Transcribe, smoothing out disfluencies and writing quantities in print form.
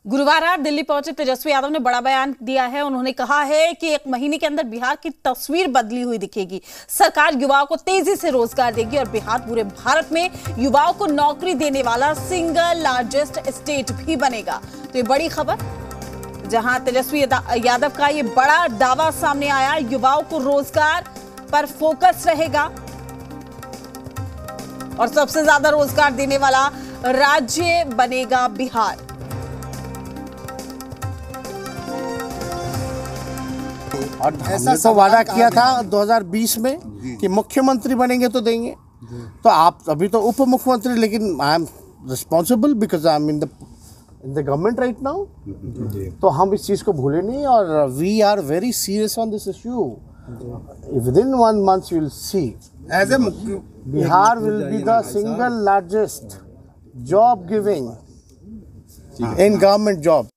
गुरुवार रात दिल्ली पहुंचे तेजस्वी यादव ने बड़ा बयान दिया है। उन्होंने कहा है कि 1 महीने के अंदर बिहार की तस्वीर बदली हुई दिखेगी। सरकार युवाओं को तेजी से रोजगार देगी और बिहार पूरे भारत में युवाओं को नौकरी देने वाला सिंगल लार्जेस्ट स्टेट भी बनेगा। तो ये बड़ी खबर, जहां तेजस्वी यादव का ये बड़ा दावा सामने आया। युवाओं को रोजगार पर फोकस रहेगा और सबसे ज्यादा रोजगार देने वाला राज्य बनेगा बिहार। और हमने तो वादा किया था 2020 में कि मुख्यमंत्री बनेंगे तो देंगे। तो आप अभी तो उप मुख्यमंत्री, लेकिन I am responsible because I am in the government right now. तो हम इस चीज़ को भूले नहीं और we are very serious on this issue. Within 1 month you will see as a Bihar will be the single largest job giving in government job.